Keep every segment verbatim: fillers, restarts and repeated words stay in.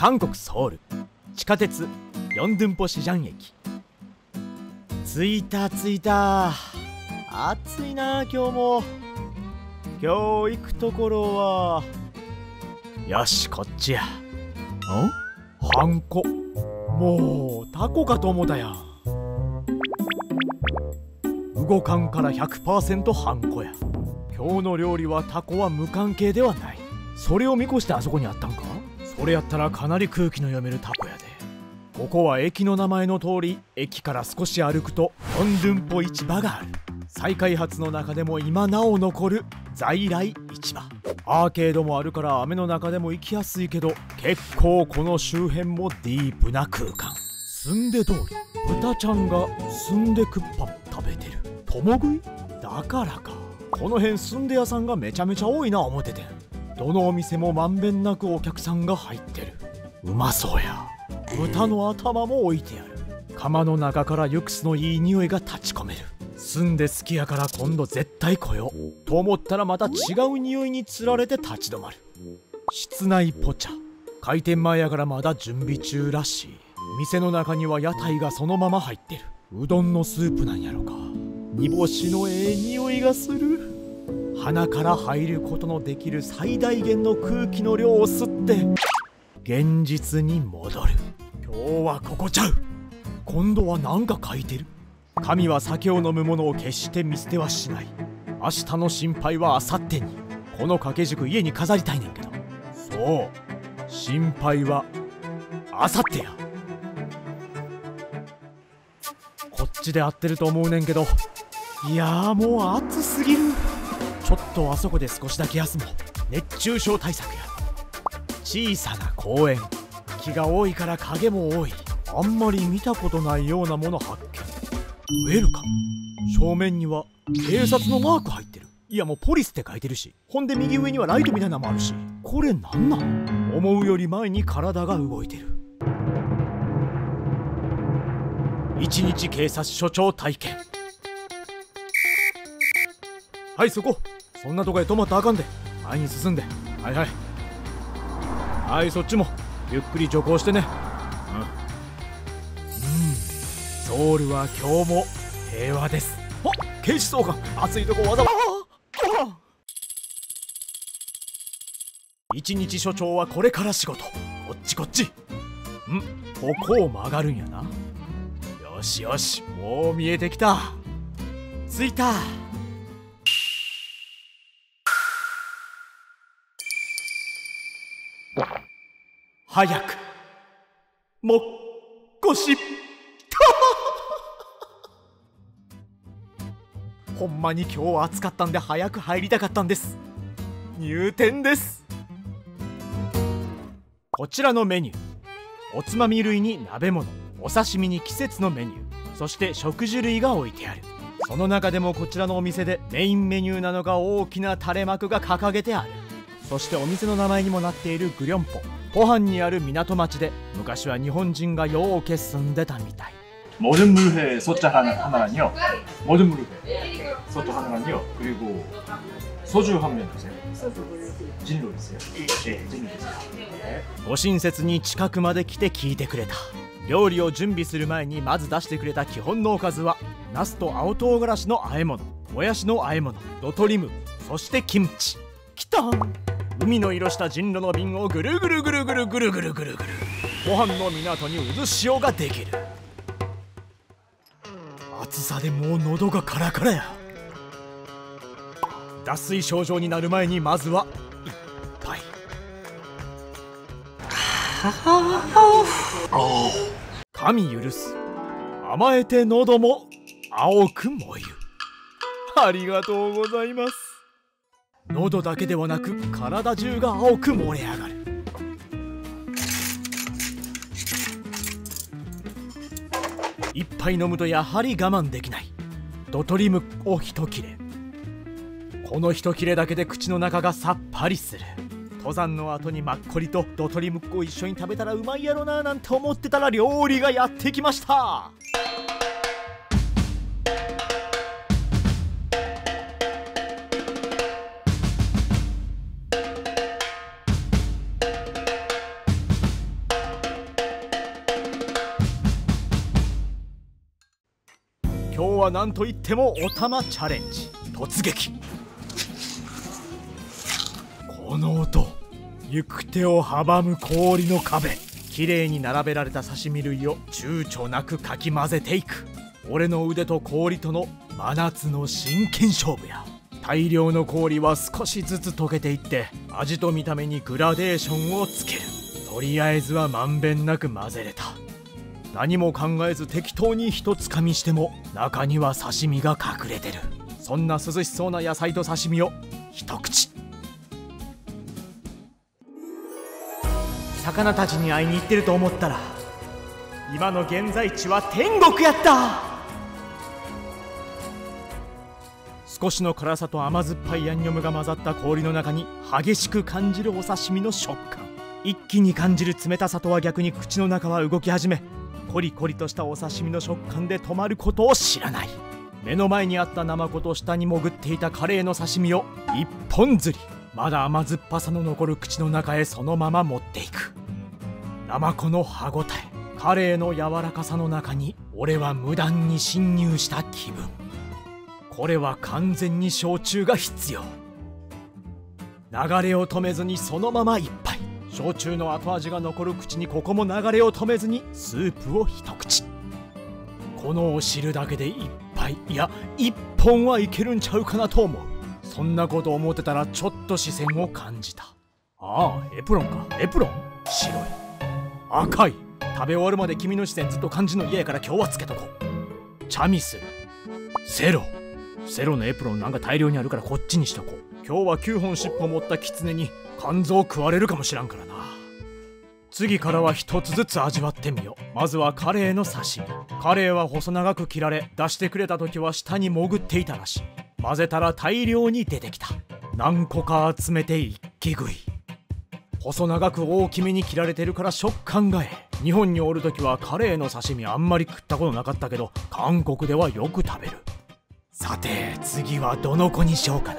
韓国ソウル地下鉄ヨンドゥンポシジャン駅。着いた着いた。暑いな今日も。今日行くところはよしこっちや。んハンコ。もうタコかと思ったやん。動かんから ひゃくパーセント ハンコや。今日の料理はタコは無関係ではない。それを見越してあそこにあったんか。それやったらかなり空気の読めるタコやで。ここは駅の名前の通り、駅から少し歩くとヨンドゥンポ市場がある。再開発の中でも今なお残る在来市場。アーケードもあるから雨の中でも行きやすいけど、結構この周辺もディープな空間。スンデ通り、豚ちゃんがスンデクッパン食べてる。共食いだからか。この辺スンデ屋さんがめちゃめちゃ多いな思っててん。どのお店もまんべんなくお客さんが入ってる。うまそうや。豚の頭も置いてある。釜の中からユクスのいい匂いが立ち込める。住んで好きやから今度絶対来ようと思ったら、また違う匂いにつられて立ち止まる。室内ポチャ。開店前やからまだ準備中らしい。店の中には屋台がそのまま入ってる。うどんのスープなんやろか。煮干しのええ匂いがする。鼻から入ることのできる最大限の空気の量を吸って現実に戻る。今日はここちゃう。今度は何か書いてる。神は酒を飲む者を決して見捨てはしない。明日の心配は明後日に。この掛け軸家に飾りたいねんけど。そう、心配は明後日や。こっちで合ってると思うねんけど、いやーもう暑すぎる。ちょっとあそこで少しだけ休もう。熱中症対策や。小さな公園。木が多いから影も多い。あんまり見たことないようなもの発見。ウェルカム。正面には警察のマーク入ってる。いやもうポリスって書いてるし、ほんで右上にはライトみたいなのもあるし、これなんなん？思うより前に体が動いてる。一日警察署長体験。はいそこ。そんなとこへ止まったらあかんで。前に進んで。はいはいはい、そっちもゆっくり徐行してね。うん、うん、ソウルは今日も平和です。あ、警視総監、暑いとこわざわざ。一日署長はこれから仕事。こっちこっち。ん、ここを曲がるんやな。よしよし、もう見えてきた。着いた。早くもっこしほんまに今日は暑かったんで早く入りたかったんです。入店です。こちらのメニュー、おつまみ類に鍋物、お刺身に季節のメニュー、そして食事類が置いてある。その中でもこちらのお店でメインメニューなのが大きな垂れ幕が掲げてある。そしてお店の名前にもなっているグリョンポ。ポハンにある港町で昔は日本人がようけ住んでたみたい。 모든 물회 소자 하나랑요. 모든 물회 소자 하나랑요. 그리고 소주 한 명 주세요. 진로 있어요? 네, 진로 있어요. ご親切に近くまで来て聞いてくれた。料理を準備する前にまず出してくれた基本のおかずはナスと青唐辛子の和え物、もやしの和え物、ドトリム、そしてキムチ。きた。海の色した人狼の瓶をぐるぐるぐるぐるぐるぐるぐるぐる。ご飯の港に渦潮ができる。暑さでもう喉がカラカラや。脱水症状になる前にまずは一杯。神許す。甘えて喉も青く燃ゆ。ありがとうございます。喉だけではなく体中が青く燃え上がる。一杯飲むとやはり我慢できない。ドトリムを一切れ。この一切れだけで口の中がさっぱりする。登山の後にマッコリとドトリムを一緒に食べたらうまいやろななんて思ってたら料理がやってきました。 は何といってもお玉チャレンジ突撃。この音、行く手を阻む氷の壁。きれいに並べられた刺身類を躊躇なくかき混ぜていく。俺の腕と氷との真夏の真剣勝負や。大量の氷は少しずつ溶けていって味と見た目にグラデーションをつける。とりあえずはまんべんなく混ぜれた。何も考えず適当に一つかみしても中には刺身が隠れてる。そんな涼しそうな野菜と刺身を一口。魚たちに会いに行ってると思ったら今の現在地は天国やった。少しの辛さと甘酸っぱいヤンニョムが混ざった氷の中に激しく感じるお刺身の食感。一気に感じる冷たさとは逆に口の中は動き始め、コリコリとしたお刺身の食感で止まることを知らない。目の前にあったナマコと下に潜っていたカレーの刺身を一本釣り。まだ甘酸っぱさの残る口の中へそのまま持っていく。ナマコの歯ごたえ、カレーの柔らかさの中に俺は無断に侵入した気分。これは完全に焼酎が必要。流れを止めずにそのまま一杯。焼酎の後味が残る口にここも流れを止めずにスープを一口。このお汁だけで一杯、いや一本はいけるんちゃうかなと思う。そんなこと思ってたらちょっと視線を感じた。ああ、エプロンか。エプロン白い赤い。食べ終わるまで君の視線ずっと感じの嫌やから今日はつけとこう。チャミスル、セロ。セロのエプロンなんか大量にあるからこっちにしとこう。今日はきゅうほん尻尾持ったキツネに肝臓食われるかもしらんからな。次からは一つずつ味わってみよう。まずはカレーの刺身。カレーは細長く切られ、出してくれた時は下に潜っていたらしい。混ぜたら大量に出てきた。何個か集めて一気食い。細長く大きめに切られてるから食感がええ。日本におる時はカレーの刺身あんまり食ったことなかったけど韓国ではよく食べる。さて次はどの子にしようかな。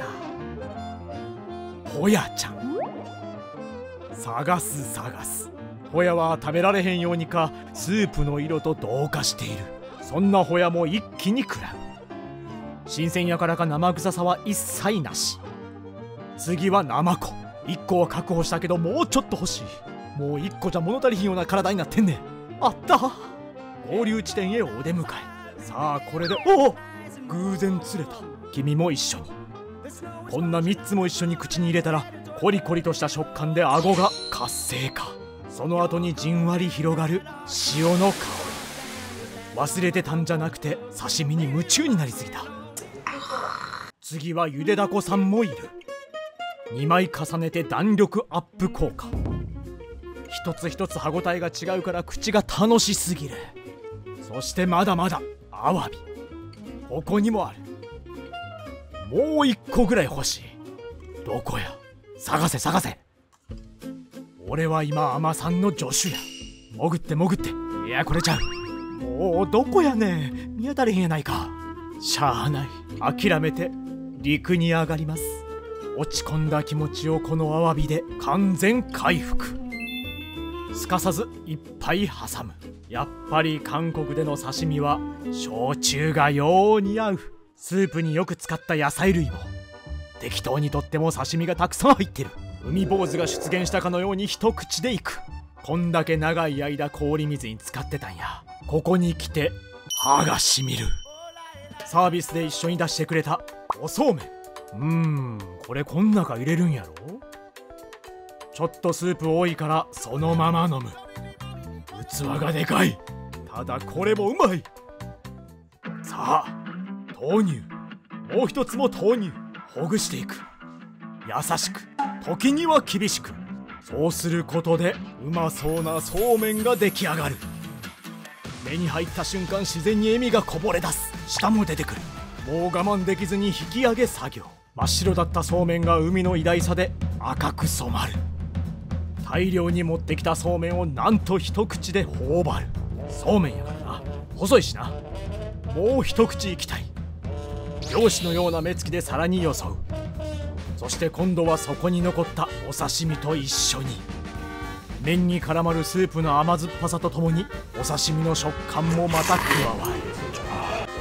ホヤちゃん。探す探す。ホヤは食べられへんようにかスープの色と同化している。そんなホヤも一気に食らう。新鮮やからか生臭さは一切なし。次はナマコ。いっこは確保したけどもうちょっと欲しい。もういっこじゃ物足りひんような体になってんねん。あった。合流地点へお出迎え。さあこれで、おお偶然釣れた。君も一緒に。こんなみっつも一緒に口に入れたらコリコリとした食感で顎が活性化。その後にじんわり広がる塩の香り。忘れてたんじゃなくて刺身に夢中になりすぎた。次はゆでだこさんもいる。にまい重ねて弾力アップ効果。一つ一つ歯ごたえが違うから口が楽しすぎる。そしてまだまだアワビ。ここにもある。もう一個ぐらい欲しい。どこや。探せ探せ。俺は今海女さんの助手や。潜って潜って。いやこれちゃう。もうどこやねん。見当たれへんやないか。しゃあない。諦めて陸に上がります。落ち込んだ気持ちをこのアワビで完全回復。すかさず一杯挟む。やっぱり韓国での刺身は焼酎がよう似合う。スープによく使った野菜類も適当にとっても刺身がたくさん入ってる。海坊主が出現したかのように一口でいく。こんだけ長い間氷水に浸かってたんや。ここに来て歯がしみる。サービスで一緒に出してくれたおそうめん。うーんこれこん中入れるんやろ。ちょっとスープ多いからそのまま飲む。器がでかい。ただこれもうまい。さあ豆乳。もう一つも豆乳。ほぐしていく。優しく時には厳しく。そうすることでうまそうなそうめんが出来上がる。目に入った瞬間自然に笑みがこぼれ出す。舌も出てくる。もう我慢できずに引き上げ作業。真っ白だったそうめんが海の偉大さで赤く染まる。大量に持ってきたそうめんをなんと一口で頬張る。そうめんやからな。細いしな。もう一口いきたい。漁師のような目つきで皿によそう。そして今度はそこに残ったお刺身と一緒に。麺に絡まるスープの甘酸っぱさとともにお刺身の食感もまた加わる。お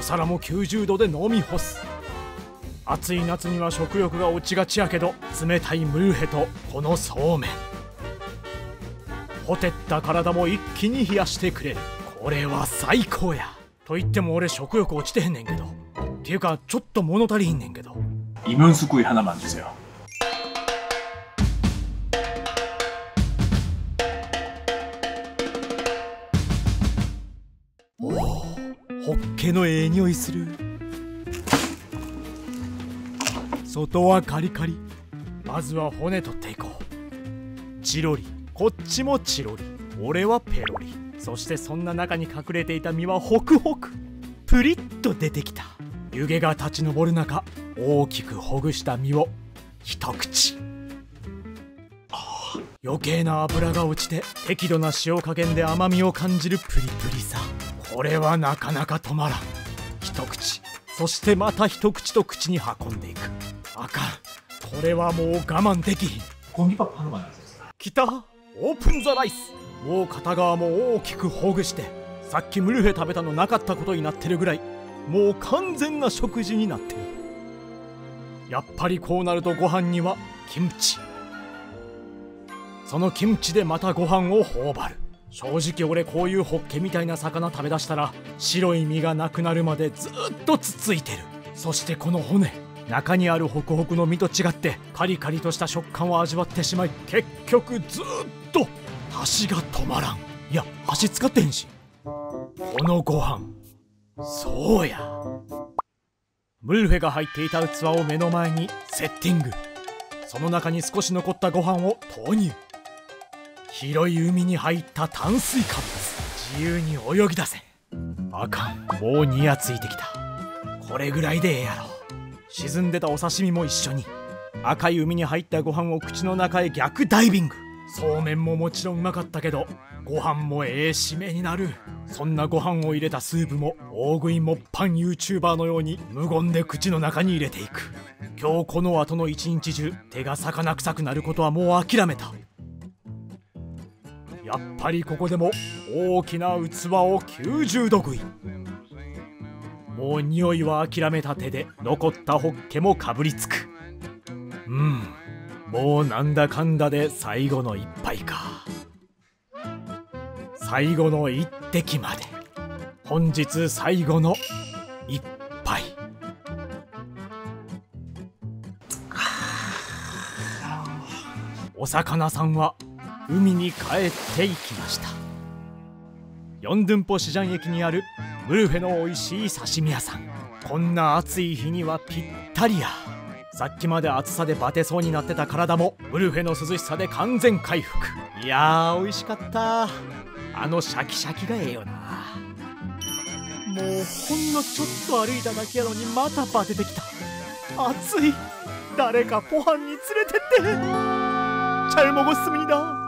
皿もきゅうじゅうどで飲み干す。暑い夏には食欲が落ちがちやけど、冷たいムルヘとこのそうめん、ほてった体も一気に冷やしてくれる。これは最高や。と言っても俺食欲落ちてへんねんけど、っていうかちょっと物足りひんねんけど。 イムンスクイ花なんですよ。 おお、ホッケのええ匂いする。外はカリカリ。まずは骨取っていこう。チロリ、こっちもチロリ、俺はペロリ。そしてそんな中に隠れていた身はホクホク、プリッと出てきた。湯気が立ち上る中、大きくほぐした身を一口。余計な油が落ちて適度な塩加減で甘みを感じるプリプリさ。これはなかなか止まらん。一口、そしてまた一口と口に運んでいく。あかん、これはもう我慢できひん。 コンビパックハヌマンなんです。 きた、オープンザライス。もう片側も大きくほぐして、さっきムルフェ食べたのなかったことになってるぐらい、もう完全な食事になってる。やっぱりこうなるとご飯にはキムチ。そのキムチでまたご飯を頬張る。正直俺こういうホッケみたいな魚食べだしたら、白い身がなくなるまでずっとつついてる。そしてこの骨、中にあるホクホクの身と違ってカリカリとした食感を味わってしまい、結局ずっと箸が止まらん。いや、箸使ってへんし。このご飯、そうや、ムルフェが入っていた器を目の前にセッティング。その中に少し残ったご飯を投入。広い海に入った炭水化物、自由に泳ぎ出せ。あかん、もうニヤついてきた。これぐらいでええやろ。沈んでたお刺身も一緒に。赤い海に入ったご飯を口の中へ逆ダイビング。そうめんももちろんうまかったけど、ご飯もええ締めになる。そんなご飯を入れたスープも大食いもっぱん YouTuber のように無言で口の中に入れていく。今日この後の一日中手が魚臭くなることはもう諦めた。やっぱりここでも大きな器をきゅうじゅうど食い。もう匂いは諦めた手で残ったホッケもかぶりつく。うん、もうなんだかんだで最後の一杯か。最後の一滴まで。本日最後の一杯。お魚さんは海に帰っていきました。ヨンドゥンポシジャン駅にあるムルフェの美味しい刺身屋さん。こんな暑い日にはぴったりや。さっきまで暑さでバテそうになってた体もムルフェの涼しさで完全回復。いやー美味しかった。あのシャキシャキがええよな。もうほんのちょっと歩いただけやのにまたバテてきた。暑い。誰かポハンに連れてって。チャルモゴスミニだ。